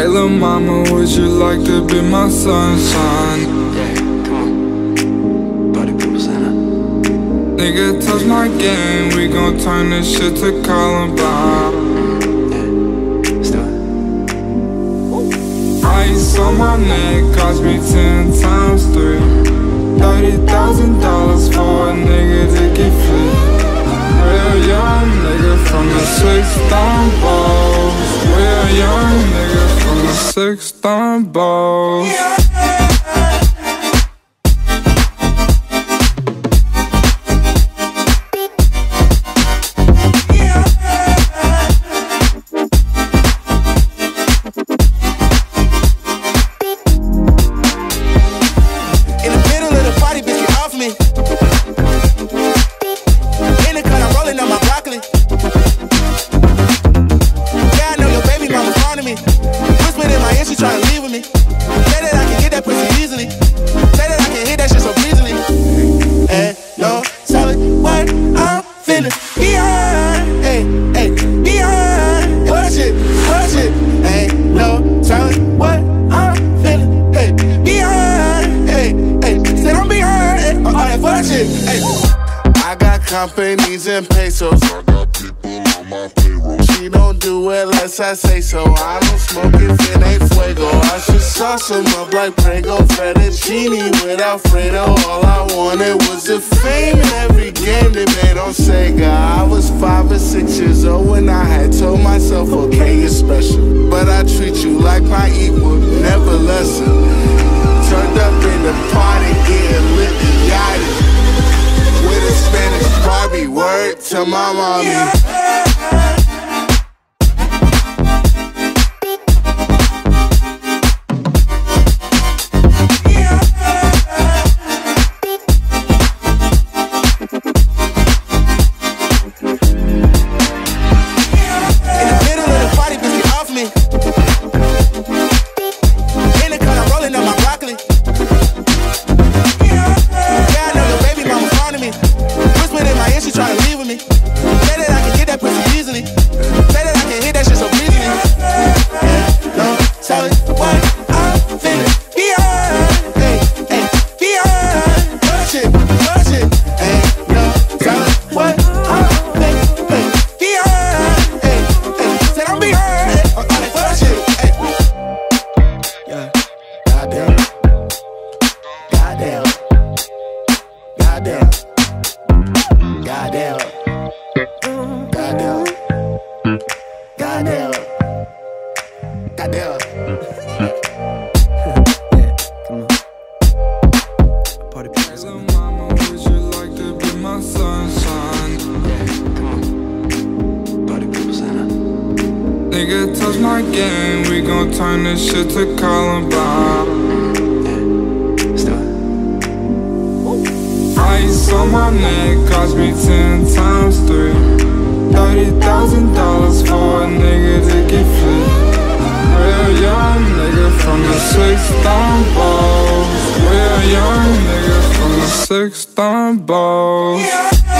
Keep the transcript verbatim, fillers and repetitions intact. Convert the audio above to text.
Hey lil' mama, would you like to be my sunshine? Yeah, come on. Party people sign up. Nigga, touch my game, we gon' turn this shit to Columbine. Yeah, let's do it. Ice on my neck cost me ten times three. Thirty thousand dollars for a nigga to get free. Real young nigga from the six-thumb balls. Real young nigga from the six-thumb balls. I got companies and pesos. I got people on my payroll. She don't do it unless I say so. I don't smoke if it ain't fuego. I should sauce them up like Prego, fettuccine with Alfredo. All I wanted was the fame in every game they made on Sega. I was five or six years old when I had told myself, okay, you're special, but I treat you like my equal, never lesson. Turned up in the party, getting lit and yachting with a Spanish Barbie, word to my mommy. Yeah. Nigga, touch my game, we gon' turn this shit to Columbine. Yeah, let's do it. Ice on my neck cost me ten times three. Thirty thousand dollars for a nigga to get free. Real young nigga from the six-thumb balls. Real young nigga from the six-thumb balls.